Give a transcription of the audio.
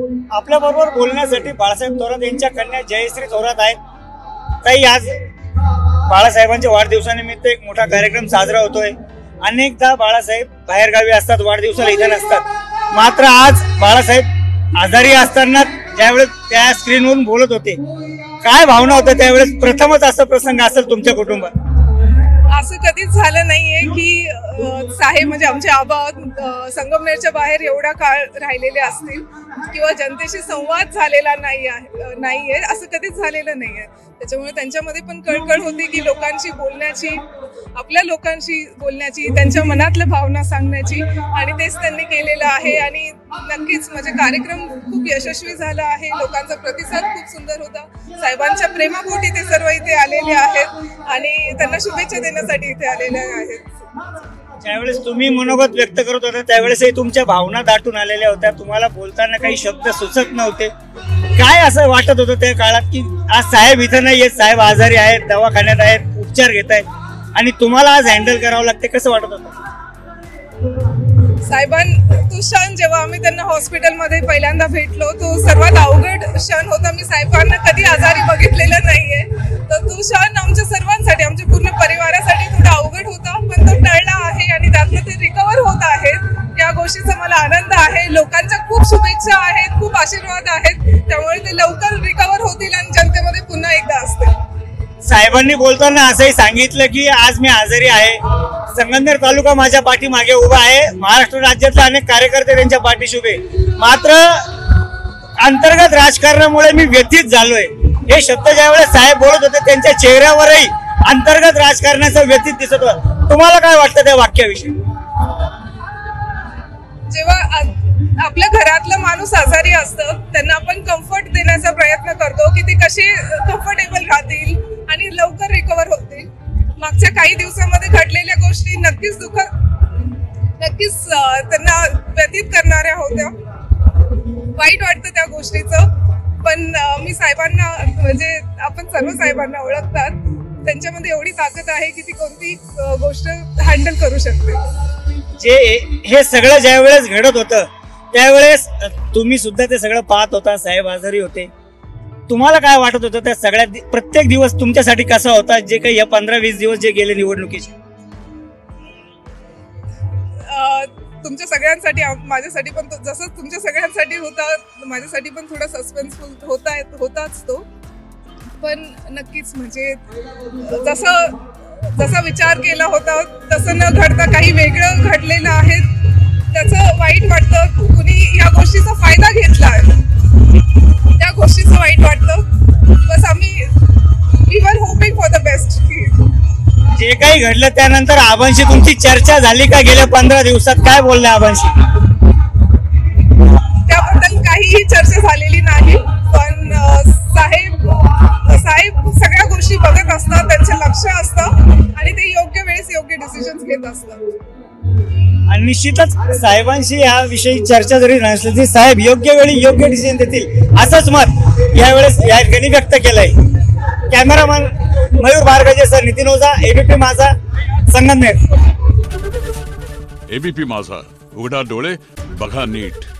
आपल्या बरोबर बोलण्यासाठी बाळासाहेब थोरात यांच्या कन्या जयश्री थोरात आहेत. ताई, आज बाळासाहेबांच्या वाढदिवसानिमित्त एक मोठा कार्यक्रम साजरा होतोय. अनेकदा बाळासाहेब बाहेरगावी असतात, वाढदिवसाला इथे नसतात. मात्र आज बाळासाहेब आजारी असताना ज्यावेळेस त्या स्क्रीनवरून बोलत होते, काय भावना होत्या त्यावेळेस? प्रथमच असा प्रसंग असेल तुमच्या कुटुंबात? असं कधीच झालं नाहीये की साहेब म्हणजे आमचे आबा संगमनेरच्या बाहेर एवढा काळ राहिलेले असतील किंवा जनतेशी संवाद झालेला नाहीये, असं कधीच झालेलं नाहीये. त्याच्यामुळे त्यांच्यामध्ये पण कळकळ होती की लोकांशी बोलण्याची, आपल्या लोकांशी बोलण्याची, त्यांच्या मनातल्या भावना सांगण्याची, आणि तेच त्यांनी केलेलं आहे. आणि नक्कीच म्हणजे कार्यक्रम खूप यशस्वी झाला आहे. लोकांचा प्रतिसाद खूप सुंदर होता. साहेबांच्या प्रेमापोटी ते सर्व इथे आलेले आहेत आणि त्यांना शुभेच्छा देण्यासाठी इथे आलेले आहेत. ज्यावेळेस तुम्ही मनोगत व्यक्त करत होता त्यावेळेसही तुमच्या भावना दाटून आलेल्या होत्या. तुम्हाला बोलताना काही शब्द सुचत नव्हते. काय असं वाटत होतं त्या काळात की आज साहेब इथं नाही आहेत, साहेब आजारी आहेत, दवाखान्यात आहेत, उपचार घेत आहेत आणि तुम्हाला आज हँडल करावं लागते? कसं वाटत होतं? तो क्षण जेव्हा आम्ही त्यांना हॉस्पिटलमध्ये पहिल्यांदा भेटलो, तो सर्वात अवघड क्षण होता. मी साहेबांना कधी आजारी बघितलेलं नाहीये, तर तो क्षण आमच्या सर्वांसाठी, आमच्या पूर्ण परिवारासाठी थोडा अवघड होता, पण तो टळला आहे आणि त्यातनं ते रिकवर होत आहेत. या गोष्टीचा मला आनंद आहे. लोकांच्या खूप शुभेच्छा आहेत, खूप आशीर्वाद आहेत, त्यामुळे ते लवकर रिकवर होतील आणि जनतेमध्ये पुन्हा एकदा असतील. साहेबांनी बोलताना असंही सांगितलं की आज मी आजारी आहे, संगमनेर तालुका माझ्या पाठीमागे उभा आहे, महाराष्ट्र राज्यातले अनेक कार्यकर्ते त्यांच्या पाठीशी उभे, मात्र अंतर्गत राजकारणामुळे मी व्यथित झालोय. हे शब्द ज्यावेळेस साहेब बोलत होते त्यांच्या चेहऱ्यावरही अंतर्गत राजकारणाचा व्यथित दिसत होता. तुम्हाला काय वाटतं त्या वाक्याविषयी? जेव्हा आपल्या घरातलं माणूस आजारी असतं त्यांना आपण कम्फर्ट देण्याचा प्रयत्न करतो की ते कसे कम्फर्टेबल राहतील आणि लवकर रिकवर होतील. मागच्या काही दिवसांमध्ये घडलेल्या गोष्टी नक्कीच त्यांना व्यतीत करणाऱ्या होत्या. वाईट वाटतं त्या गोष्टीचं, पण मी साहेबांना, म्हणजे आपण सर्व साहेबांना ओळखतात, त्यांच्यामध्ये एवढी ताकद आहे की ती कोणती गोष्ट हँडल करू शकते. हे सगळं ज्या वेळेस घडत होतं त्यावेळेस तुम्ही सुद्धा ते सगळं पाहत होता. साहेब आजारी होते. तुम्हाला काय वाटत होतं त्या सगळ्यात? प्रत्येक दिवस तुमच्यासाठी कसा होता, जे काही या 15-20 दिवस जे गेले निवडणुकीचे? तुमच्या सगळ्यांसाठी, माझ्यासाठी पण जसं तुमच्या सगळ्यांसाठी होता, माझ्यासाठी पण थोडा सस्पेन्सफुल होताच तो. पण नक्कीच म्हणजे जसा विचार केला होता तसं न घडता काही वेगळं घडलेलं आहे. त्याचं वाईट वाटतं. कुणी या गोष्टीचा फायदा घेतला आहे, त्या गोष्टीचं वाईट वाटतं. बस we were hoping for the best. जे काही घडलं त्यानंतर आबांशी तुमची चर्चा झाली का गेल्या 15 दिवसात? काय बोलले आबांशी? त्याबद्दल काहीही चर्चा झालेली नाही, पण साहेब सगळ्या गोष्टी बघत असतात, त्यांचे लक्ष असतं आणि ते योग्य वेळेस योग्य डिसिजन्स घेत असतात. आणि निश्चितच साहेबांशी याविषयी चर्चा जरी नसली तरी साहेब योग्य वेळी योग्य डिसिजन देतील असंच मत यावेळेस या ठिकाणी व्यक्त केलंय. Cameraman Mayur Bhargaje sir, Nitin Ojha, ABP Majha, Sangamner. ABP माझा, उघडा डोळे बघा नीट.